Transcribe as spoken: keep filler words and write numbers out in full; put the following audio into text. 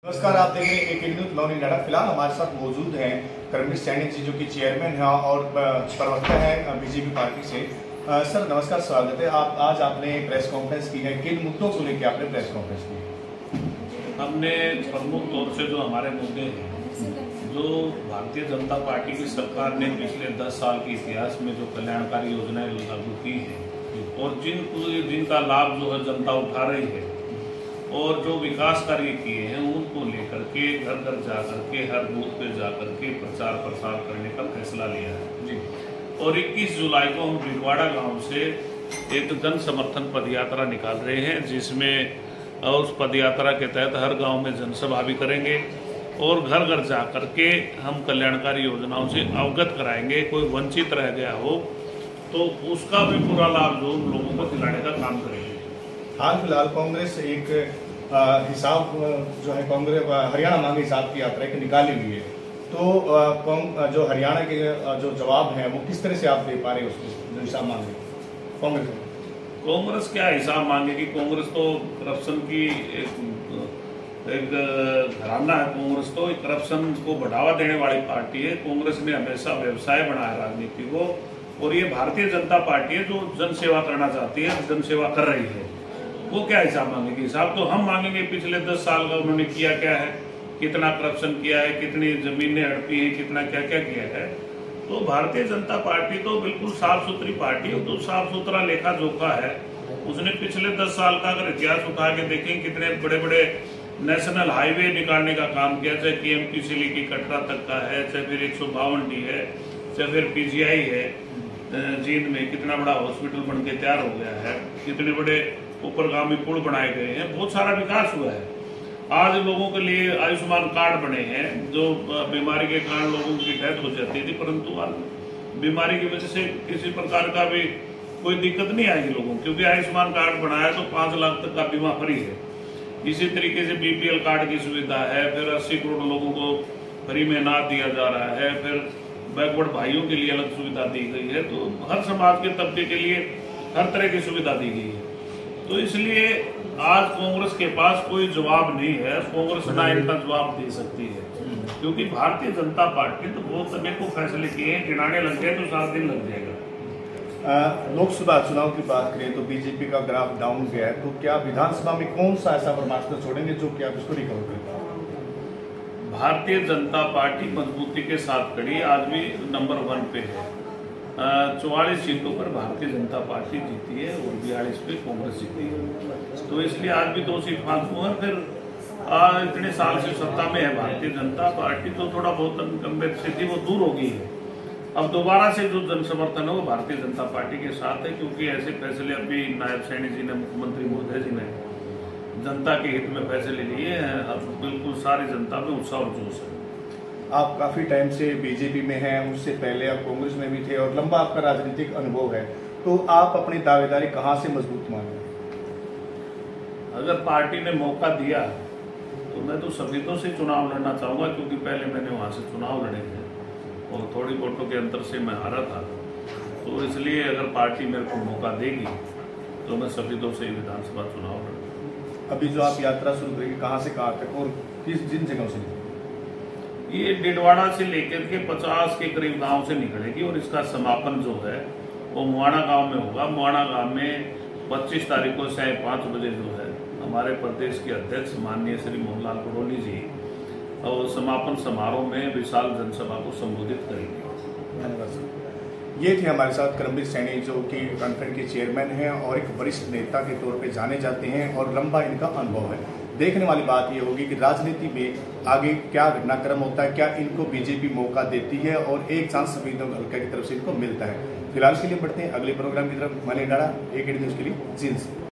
नमस्कार, आप देख रहे हैं एक न्यूज लॉनी लड़ा। फिलहाल हमारे साथ मौजूद हैं कर्मवीर सैनी जी, जो कि चेयरमैन हैं और प्रवक्ता हैं बीजेपी पार्टी से। आ, सर नमस्कार, स्वागत है। आप आज आपने प्रेस कॉन्फ्रेंस की है, किन मुद्दों को लेकर आपने प्रेस कॉन्फ्रेंस की? हमने प्रमुख तौर से जो हमारे मुद्दे हैं, जो भारतीय जनता पार्टी की सरकार ने पिछले दस साल के इतिहास में जो कल्याणकारी योजनाएं लागू की हैं और जिन जिनका लाभ जो है जनता उठा रही है और जो विकास कार्य किए हैं, उनको लेकर के घर घर जा करके हर बूथ पे जा करके प्रचार प्रसार करने का फैसला लिया है जी। और इक्कीस जुलाई को हम भिलवाड़ा गांव से एक जन समर्थन पदयात्रा निकाल रहे हैं, जिसमें उस पदयात्रा के तहत हर गांव में जनसभा भी करेंगे और घर घर जा करके हम कल्याणकारी योजनाओं से अवगत कराएंगे। कोई वंचित रह गया हो तो उसका भी पूरा लाभ जो लोगों को दिलाने का काम करेंगे। हाल फिलहाल कांग्रेस एक आ, हिसाब जो है कांग्रेस हरियाणा मांगे हिसाब की यात्रा एक निकाली हुई है, तो आ, जो हरियाणा के जो जवाब है वो किस तरह से आप दे पा रहे हैं उसको, जो हिसाब मांगे कांग्रेस? कांग्रेस क्या हिसाब मांगेगी? कांग्रेस तो करप्शन की एक एक घराना है। कांग्रेस तो करप्शन को बढ़ावा देने वाली पार्टी है। कांग्रेस ने हमेशा व्यवसाय बनाया राजनीति को, और ये भारतीय जनता पार्टी है जो जन सेवा करना चाहती है, जन सेवा कर रही है। वो क्या हिसाब मांगेगी? हिसाब तो हम मांगेंगे पिछले दस साल का उन्होंने किया क्या है, कितना करप्शन किया है, कितनी जमीनें हड़पी है, कितना क्या क्या किया है। तो भारतीय जनता पार्टी तो बिल्कुल साफ सुथरी पार्टी है, तो साफ सुथरा लेखा जोखा है। उसने पिछले दस साल का अगर इतिहास उठा के देखें, कितने बड़े बड़े नेशनल हाईवे निकालने का काम किया, चाहे केएमपी से लेके कटरा तक का है, चाहे फिर एक सौ बावन डी है, चाहे फिर पीजीआई है जींद में, कितना बड़ा हॉस्पिटल बन के तैयार हो गया है, कितने बड़े ऊपरगामी पुल बनाए गए हैं, बहुत सारा विकास हुआ है। आज लोगों के लिए आयुष्मान कार्ड बने हैं, जो बीमारी के कारण लोगों की डेथ हो जाती थी, परंतु आज बीमारी की वजह से किसी प्रकार का भी कोई दिक्कत नहीं आएगी लोगों को, क्योंकि आयुष्मान कार्ड बनाया तो पांच लाख तक का बीमा फ्री है। इसी तरीके से बीपीएल कार्ड की सुविधा है, फिर अस्सी करोड़ लोगों को फ्री में अनाज दिया जा रहा है, फिर बैकवर्ड भाइयों के लिए अलग सुविधा दी गई है। तो हर समाज के तबके के लिए हर तरह की सुविधा दी गई है। तो इसलिए आज कांग्रेस के पास कोई जवाब नहीं है। कांग्रेस ना इनका जवाब दे सकती है, क्योंकि भारतीय जनता पार्टी तो बहुत अनेकों फैसले किए हैं, गिनाने लग गए तो सात दिन लग जाएगा। लोकसभा चुनाव की बात करें तो बीजेपी का ग्राफ डाउन गया है, तो क्या विधानसभा में कौन सा ऐसा ब्रह्मास्त्र छोड़ेंगे जो कि आप इसको रिकवर करें? भारतीय जनता पार्टी मजबूती के साथ खड़ी, आज भी नंबर वन पे है। चौवालीस सीटों पर भारतीय जनता पार्टी जीती है और बयालीस पे कांग्रेस जीती है। तो इसलिए आज भी दो सीट फालतू है। फिर आ, इतने साल से सत्ता में है भारतीय जनता पार्टी, तो थोड़ा बहुत इनकम्बेंट से थी वो दूर हो गई है। अब दोबारा से जो जन समर्थन है वो भारतीय जनता पार्टी के साथ है, क्योंकि ऐसे फैसले अभी नायब सैनी जी ने, मुख्यमंत्री महोदय जी ने जनता के हित में फैसले लिए हैं। अब बिल्कुल सारी जनता में उत्साह और जोश है। आप काफी टाइम से बीजेपी में हैं, उससे पहले आप कांग्रेस में भी थे और लंबा आपका राजनीतिक अनुभव है, तो आप अपनी दावेदारी कहां से मजबूत मानेंगे? अगर पार्टी ने मौका दिया तो मैं तो सभी तो से चुनाव लड़ना चाहूंगा, क्योंकि पहले मैंने वहां से चुनाव लड़े थे और थोड़ी वोटों के अंतर से मैं हारा था। तो इसलिए अगर पार्टी मेरे को मौका देगी तो मैं सभी तो से विधानसभा चुनाव लड़ूंगा। अभी जो आप यात्रा शुरू करेंगे, कहां से कहां तक और किस जिन जगहों से? ये डिडवाड़ा से लेकर के पचास के करीब गांव से निकलेगी और इसका समापन जो है वो मुआना गांव में होगा। मुआना गांव में पच्चीस तारीख को साढ़े पाँच बजे जो है हमारे प्रदेश के अध्यक्ष माननीय श्री मोहनलाल करोली जी और समापन समारोह में विशाल जनसभा को संबोधित करेंगे। धन्यवाद सर। ये थे हमारे साथ कर्मवीर सैनी, जो कि कॉन्फ्रेंस के चेयरमैन हैं और एक वरिष्ठ नेता के तौर पे जाने जाते हैं और लंबा इनका अनुभव है। देखने वाली बात ये होगी कि राजनीति में आगे क्या घटनाक्रम होता है, क्या इनको बीजेपी मौका देती है और एक चांस संविधान हल्का की तरफ से इनको मिलता है। फिलहाल के लिए बढ़ते हैं अगले प्रोग्राम की तरफ। मनी डाड़ा एक न्यूज के लिए जींस।